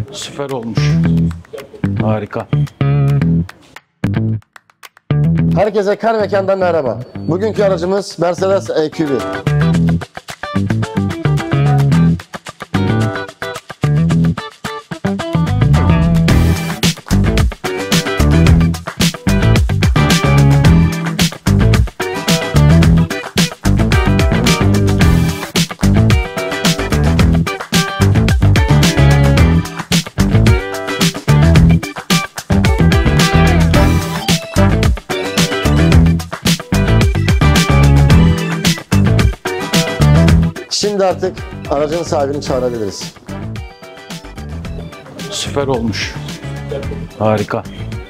Süper olmuş. Harika. Herkese Kar Mekan'dan merhaba. Bugünkü aracımız Mercedes EQB. Şimdi artık aracın sahibini çağırabiliriz. Süper olmuş. Harika.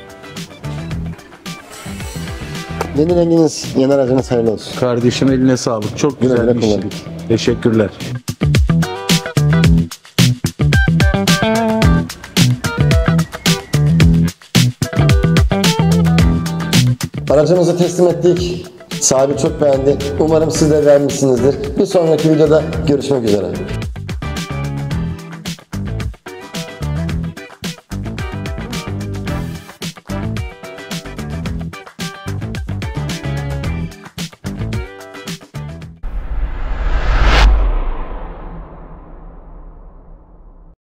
Yeni renginiz, yeni aracınız hayırlı olsun. Kardeşim eline sağlık. Çok Güle güle güzel bir şey. kullan. Teşekkürler. Aracımızı teslim ettik. Sahibi çok beğendi. Umarım siz de beğenmişsinizdir. Bir sonraki videoda görüşmek üzere.